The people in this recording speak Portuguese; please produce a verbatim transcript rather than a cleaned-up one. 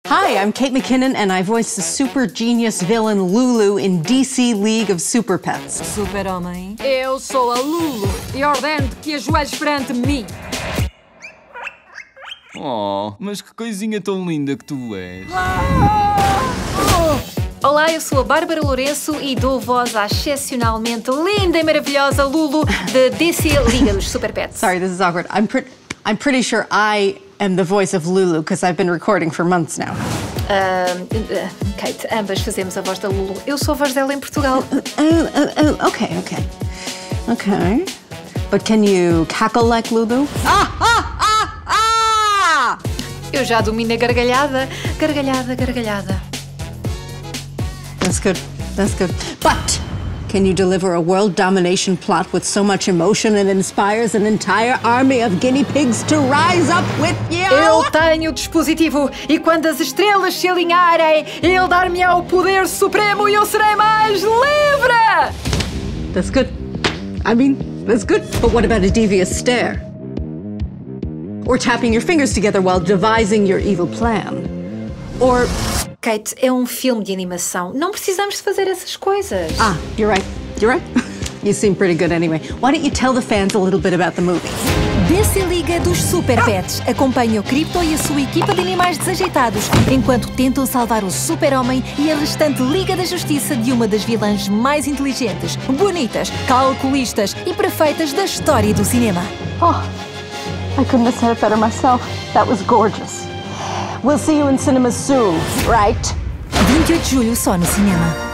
Hi, I'm Kate McKinnon and I voice the super genius villain Lulu in D C League of Super Pets. Super-Homem. Eu sou a Lulu e ordeno que ajoelhes perante mim. Oh, mas que coisinha tão linda que tu és. Olá, eu sou a Bárbara Lourenço e dou voz à excepcionalmente linda e maravilhosa Lulu de D C Liga dos Super Pets. Sorry, this is awkward. I'm, pre I'm pretty sure I am the voice of Lulu because I've been recording for months now. Uh, uh, Kate, ambas fazemos a voz da Lulu. Eu sou a voz dela em Portugal. Oh, oh, oh, okay, okay. Okay. But can you cackle like Lulu? Ah, ah, ah, ah! Eu já domino a gargalhada. Gargalhada, gargalhada. That's good. That's good. But can you deliver a world domination plot with so much emotion it inspires an entire army of guinea pigs to rise up with you? Eu tenho o dispositivo e quando as estrelas se alinharem, ele dar-me-á o poder supremo e eu serei mais livre! That's good. I mean, that's good. But what about a devious stare? Or tapping your fingers together while devising your evil plan? Or... Kate, é um filme de animação. Não precisamos de fazer essas coisas. Ah, you're right. You're right. You seem pretty good anyway. Why don't you tell the fans a little bit about the movie? D C Liga dos Super Pets acompanha o Crypto e a sua equipa de animais desajeitados enquanto tentam salvar o Super-Homem e a restante Liga da Justiça de uma das vilãs mais inteligentes, bonitas, calculistas e perfeitas da história do cinema. Oh, I couldn't have said it better myself. That was gorgeous. We'll see you in cinemas soon, right? vinte e oito de julho só no cinema.